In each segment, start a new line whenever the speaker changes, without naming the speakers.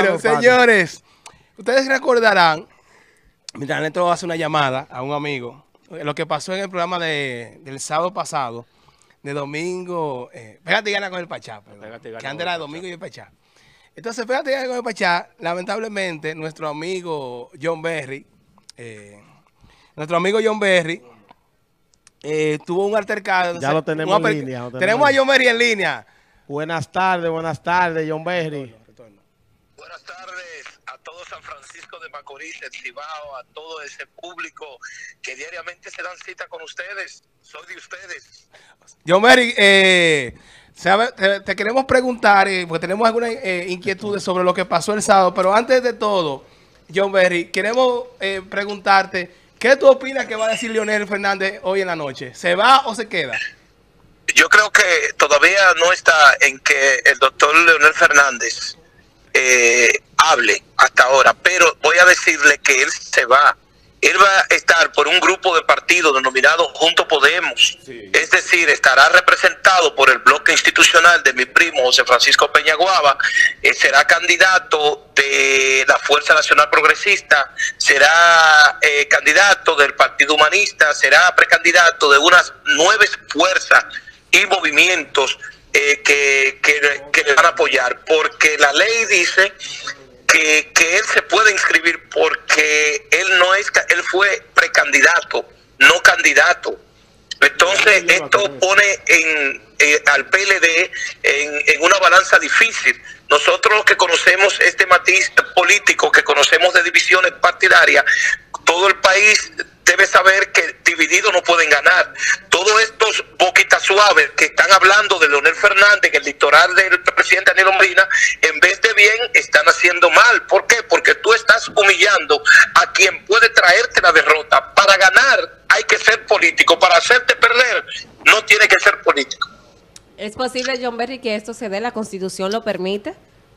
Bueno, señores, ustedes recordarán, mientras Neto hace una llamada a un amigo, lo que pasó en el programa del sábado pasado, de domingo, Pégate y Gana con el Pachá, que antes era de domingo y el Pachá. Entonces, Pégate y Gana con el Pachá, lamentablemente, nuestro amigo John Berry, tuvo un altercado.
Ya lo tenemos en línea.
Tenemos a John Berry en línea.
Buenas tardes, John Berry.
Buenas tardes a todo San Francisco de Macorís, el Cibao, a todo ese público que diariamente se dan cita con ustedes. Soy de ustedes.
John Berry, te queremos preguntar, porque tenemos algunas inquietudes sobre lo que pasó el sábado, pero antes de todo, John Berry, queremos preguntarte, ¿qué tú opinas que va a decir Leonel Fernández hoy en la noche? ¿Se va o se queda?
Yo creo que todavía no está en que el doctor Leonel Fernández hable hasta ahora, pero voy a decirle que él se va. Él va a estar por un grupo de partidos denominado Juntos Podemos. Sí. Es decir, estará representado por el bloque institucional de mi primo José Francisco Peñaguaba, será candidato de la Fuerza Nacional Progresista, será candidato del Partido Humanista, será precandidato de unas 9 fuerzas y movimientos que le van a apoyar, porque la ley dice que él se puede inscribir porque él fue precandidato, no candidato. Entonces esto pone al PLD en una balanza difícil. Nosotros los que conocemos este matiz político, que conocemos de divisiones partidarias, todo el país debe saber que divididos no pueden ganar. Todos estos boquitas suaves que están hablando de Leonel Fernández en el litoral del presidente Danilo Medina, en vez de bien, están haciendo mal. ¿Por qué? Porque tú estás humillando a quien puede traerte la derrota. Para ganar hay que ser político. Para hacerte perder no tiene que ser político.
¿Es posible, John Berry, que esto se dé? ¿La Constitución lo permite?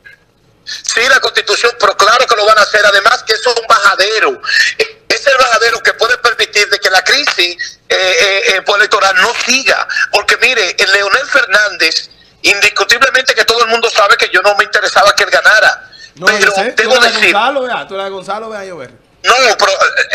Sí, la Constitución, pero claro que lo van a hacer. Además que eso es un bajadero. Es el bajadero que puede permitir de que la crisis electoral no siga. Porque mire, el Leonel Fernández, indiscutiblemente que todo el mundo sabe que yo no me interesaba que él ganara.
No,
pero debo decir...
Tú eres de Gonzalo, vea, John Berry.
No, pero...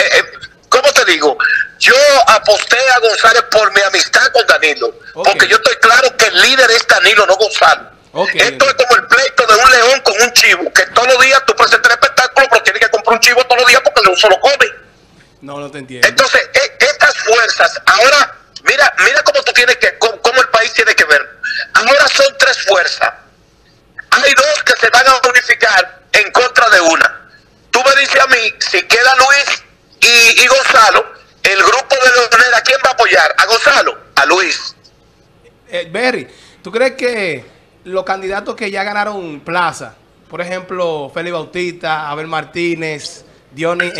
¿cómo te digo? Yo aposté a González por mi amistad con Danilo. Okay. Porque yo estoy claro que el líder es Danilo, no Gonzalo. Okay. Esto es como el pleito de un león con un chivo, que todos los días tú presentas el espectáculo, pero tienes que comprar un chivo todos los días porque el león se lo come.
No te entiendo.
Entonces, estas fuerzas, ahora, mira cómo tú tienes que, cómo el país tiene que ver. Ahora son 3 fuerzas. Hay 2 que se van a unificar en contra de una. Tú me dices a mí, si queda Luis y Gonzalo, el grupo de Leonel, ¿a quién va a apoyar? ¿A Gonzalo? ¿A Luis?
Berry, ¿tú crees que los candidatos que ya ganaron plaza, por ejemplo, Félix Bautista, Abel Martínez, Dionis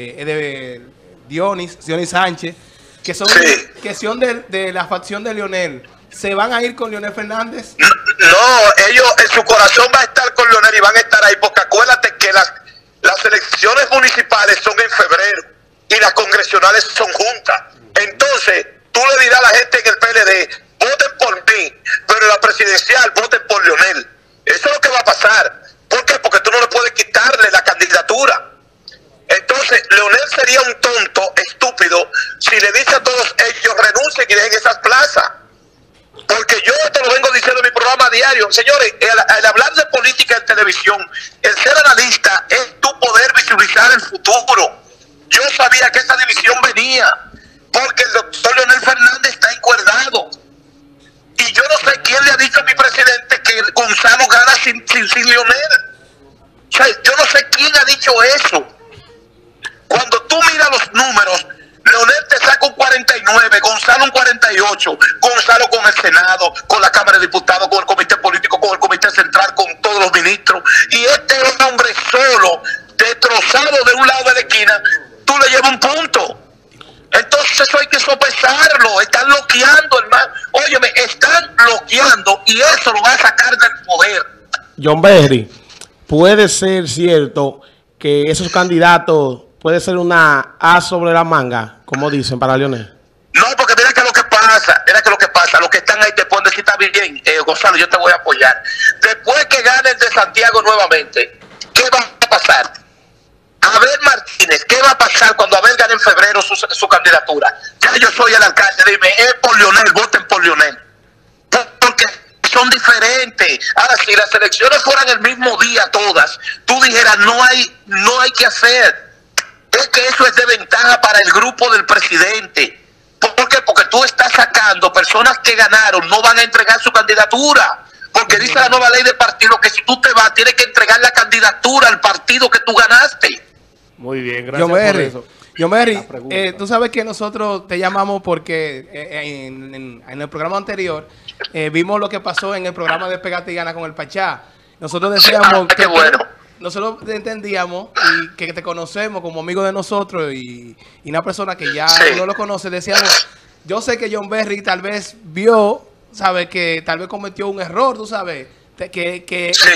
Sánchez, que son de la facción de Leonel, se van a ir con Leonel Fernández?
No, ellos en su corazón va a estar con Leonel y van a estar ahí, porque acuérdate que las elecciones municipales son en febrero y las congresionales son juntas. Entonces, tú le dirás a la gente en el PLD, voten por mí, pero en la presidencial voten por Leonel. Eso es lo que va a pasar. ¿Por qué? Porque tú no le puedes quitarle la candidatura. Entonces, Leonel sería un tonto, estúpido, si le dice a todos ellos renuncien y dejen esas plazas. Porque yo esto lo vengo diciendo en mi programa diario. Señores, el hablar de política en televisión, el ser analista, es tu poder visualizar el futuro. Yo sabía que esa división venía, porque el doctor Leonel Fernández está encuerdado. Y yo no sé quién le ha dicho a mi presidente que Gonzalo gana sin Leonel. O sea, yo no sé quién ha dicho eso. Cuando tú miras los números, Leonel te saca un 49, Gonzalo un 48, Gonzalo con el Senado, con la Cámara de Diputados, con el Comité Político, con el Comité Central, con todos los ministros. Y este es un hombre solo, destrozado de un lado de la esquina, tú le llevas un punto. Entonces eso hay que sopesarlo. Están bloqueando, hermano. Óyeme, están bloqueando y eso lo va a sacar del poder.
John Berry, ¿puede ser cierto que esos candidatos puede ser una A sobre la manga, como dicen para Leonel?
No, porque mira que lo que pasa, los que están ahí te pueden decir, está bien, Gonzalo, yo te voy a apoyar. Después que gane el de Santiago nuevamente, ¿qué ¿qué va a pasar? Abel Martínez, ¿qué va a pasar cuando Abel gane en febrero su candidatura? Ya yo soy el alcalde, dime, es por Leonel, voten por Leonel. Porque son diferentes. Ahora, si las elecciones fueran el mismo día todas, tú dijeras, no hay que hacer. Es que eso es de ventaja para el grupo del presidente. ¿Por qué? Porque tú estás sacando personas que ganaron, no van a entregar su candidatura. Porque dice la nueva ley de partido que si tú te vas, tienes que entregar la candidatura al partido que tú ganaste.
Muy bien, gracias por eso.
Yomberry, tú sabes que nosotros te llamamos porque en el programa anterior vimos lo que pasó en el programa de Pégate y Gana con el Pachá. Nosotros decíamos
qué bueno.
Nosotros te entendíamos y que te conocemos como amigo de nosotros y una persona que ya no lo conoce. Decíamos, yo sé que Yomberry tal vez vio, sabe que tal vez cometió un error, tú sabes, que
sí,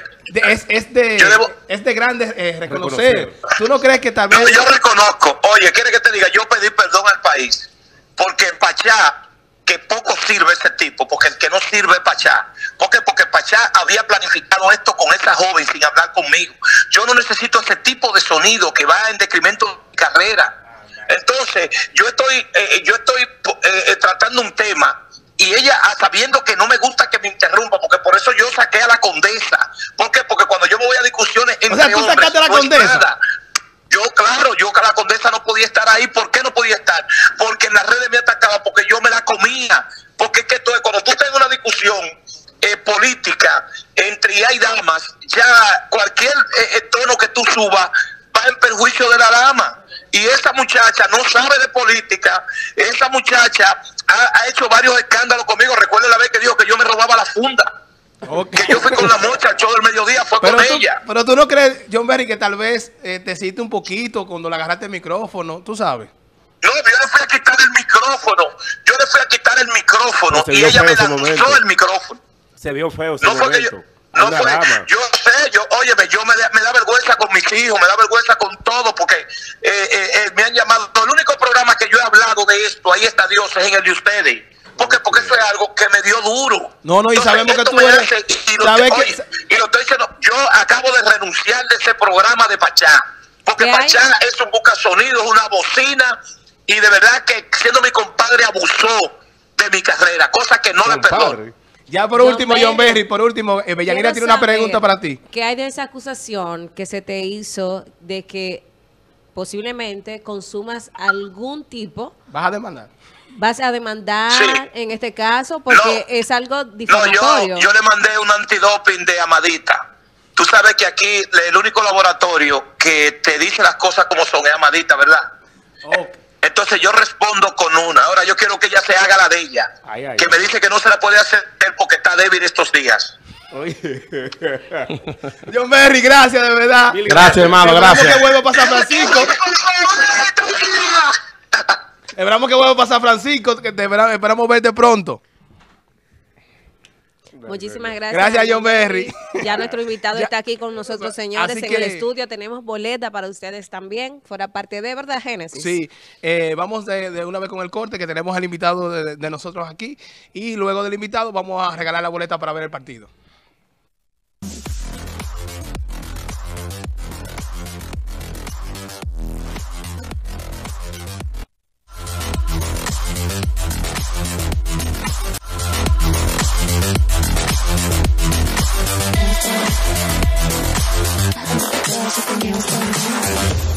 es de grande reconocer. ¿Tú no crees que tal vez...?
Yo reconozco. Oye, ¿quieres que te diga? Yo pedí perdón al país. Porque en Pachá, que poco sirve ese tipo, porque el que no sirve es Pachá. ¿Por qué? Porque Pachá había planificado esto con esa joven sin hablar conmigo. Yo no necesito ese tipo de sonido que va en decremento de mi carrera. Entonces, yo estoy tratando un tema y ella, sabiendo que no me gusta que me interrumpa, porque por eso yo saqué a la condesa. ¿Por qué? Porque cuando yo me voy a discusiones entre hombres,
¿tú sacaste a la condesa?
Yo, claro, que la condesa no podía estar ahí. ¿Por qué no podía estar? Porque en las redes me atacaba, porque yo me la comía. Porque es que cuando tú tengas una discusión política entre hay damas, ya cualquier tono que tú subas va en perjuicio de la dama. Y esa muchacha no sabe de política. Esa muchacha ha hecho varios escándalos conmigo. Recuerda la vez que dijo que yo me robaba la funda. Okay. Que yo fui con la mocha al show del mediodía, fue con ella.
Pero tú no crees, Yomberry, que tal vez te hiciste un poquito cuando le agarraste el micrófono, tú sabes.
No, yo le fui a quitar el micrófono. Y ella me lanzó el micrófono.
Se vio feo.
No fue que yo... No fue, yo sé, óyeme, me da vergüenza con mis hijos, me da vergüenza con todo, porque me han llamado. El único programa que yo he hablado de esto, ahí está Dios, es en el de ustedes. Porque eso es algo que me dio duro.
No, y sabemos que tú eres...
Y lo estoy diciendo, yo acabo de renunciar de ese programa de Pachá. Porque Pachá es un buscasonido, es una bocina, y de verdad que siendo mi compadre abusó de mi carrera, cosa que no le perdono.
Ya por último, Yomberry, Bellanira tiene una pregunta para ti.
¿Qué hay de esa acusación que se te hizo de que posiblemente consumas algún tipo?
¿Vas a demandar?
¿Vas a demandar en este caso? Porque es algo difamatorio.
No, yo le mandé un antidoping de Amadita. Tú sabes que aquí el único laboratorio que te dice las cosas como son es Amadita, ¿verdad? Okay. Entonces yo respondo con una. Ahora yo quiero que ella se haga la de ella. Que me dice que no se la puede hacer porque está débil estos días.
Yomberry, gracias, de verdad.
Gracias, hermano, gracias.
Esperamos que vuelva a pasar Francisco. Esperamos que vuelva a pasar Francisco, que esperamos verte pronto.
Muchísimas gracias.
Gracias, Yomberry.
Ya nuestro invitado está aquí con nosotros, señores, en el estudio. Tenemos boleta para ustedes también, fuera parte de, ¿verdad, Génesis?
Sí, vamos de una vez con el corte, que tenemos al invitado de nosotros aquí. Y luego del invitado vamos a regalar la boleta para ver el partido.
Just